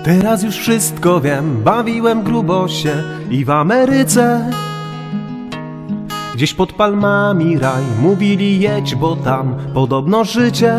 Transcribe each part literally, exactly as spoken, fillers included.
Teraz już wszystko wiem, bawiłem grubo się i w Ameryce. Gdzieś pod palmami raj, mówili jedź, bo tam podobno życie.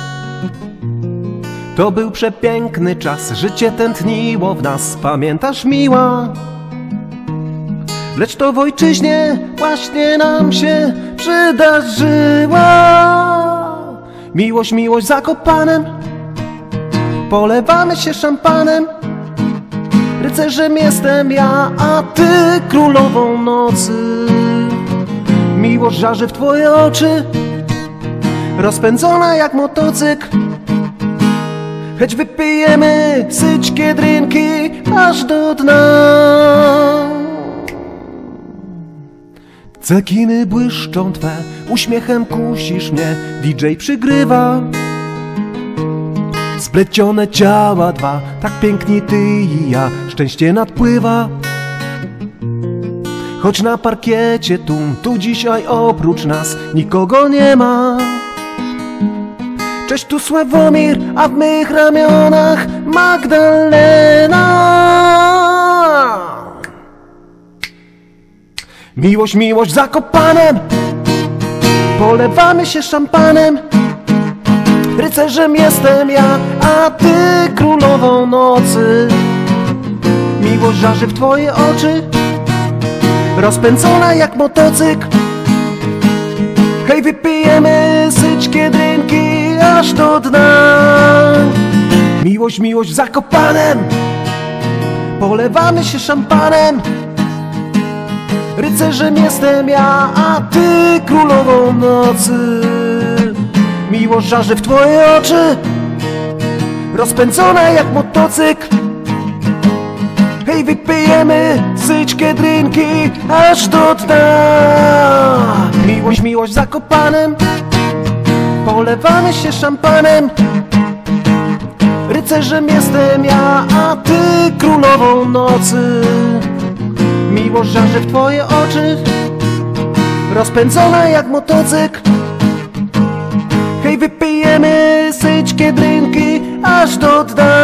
To był przepiękny czas, życie tętniło w nas, pamiętasz miła? Lecz to w ojczyźnie właśnie nam się przydarzyła. Miłość, miłość Zakopanem, polewamy się szampanem. Rycerzem jestem ja, a ty królową nocy. Miłość żarzy w twoje oczy, rozpędzona jak motocykl. Choć wypijemy syćkie drinki aż do dna. Cekiny błyszczą twe, uśmiechem kusisz mnie, D J przygrywa. Splecione ciała dwa, tak piękni ty i ja, szczęście nadpływa. Choć na parkiecie tu, tu dzisiaj oprócz nas nikogo nie ma. Cześć, tu Sławomir, a w mych ramionach Magdalena. Miłość, miłość Zakopanem, polewamy się szampanem. Rycerzem jestem ja, a ty królową nocy. Miłość żarzy w twoje oczy, rozpędzona jak motocykl. Hej, wypijemy syćkie drinki aż do dna. Miłość, miłość Zakopanem, polewamy się szampanem. Rycerzem jestem ja, a ty królową nocy. Miłość żarzy w twoje oczy, rozpędzona jak motocykl. Hej, wypijemy syćkie drinki aż do dna. Miłość, miłość Zakopanem, polewamy się szampanem. Rycerzem jestem ja, a ty królową nocy. Miłość żarzy w twoje oczy, rozpędzona jak motocykl. Hej, wypijemy syćkie drinki aż do dna.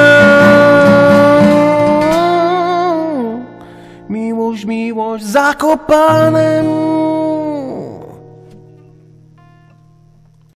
Miłość, miłość Zakopanem.